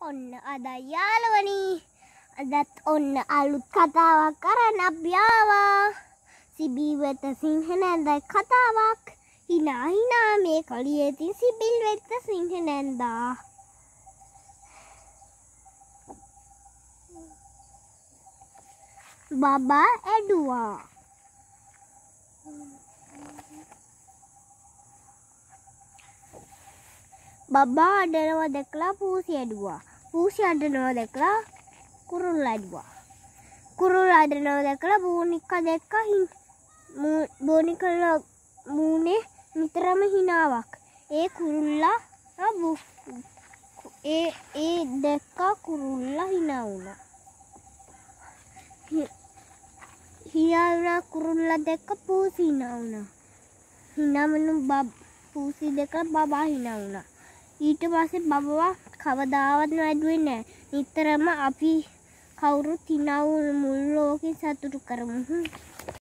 ඔන්න අද යාළුවනි අදත් ඔන්න අලුත් කතාවක් කරන්න අපි ආවා. සිබිල් වෙත සිංහ නැන්දා කතාවක්. hina මේ කලියේ තින් සිබිල් වෙත සිංහ නැන්දා. බබා ඇඩුවා. බබා අඬනවා දැකලා පූසි ඇඩුවා. පූසි අඬනවා දැකලා කුරුල්ලා ඇඩුවා. කුරුල්ලා අඬනවා දැකලා බෝනික්කා දැක්කා. බෝනික්කා මූනේ නිතරම හිනාවක්. ඒ කුරුල්ලා ඒ දැක්කා කුරුල්ලා hina වුණා. hina වුණා කුරුල්ලා දැක්ක පූසි hina වුණා. hina වුණු පූසි දැක්ක බබා hina වුණා. ඊට පස්සේ බබා කවදාවත් නැදුවේ නැහැ. නිතරම අපි කවුරුත් hina වුණු මුළු ලෝකෙ සතුටු කරමු.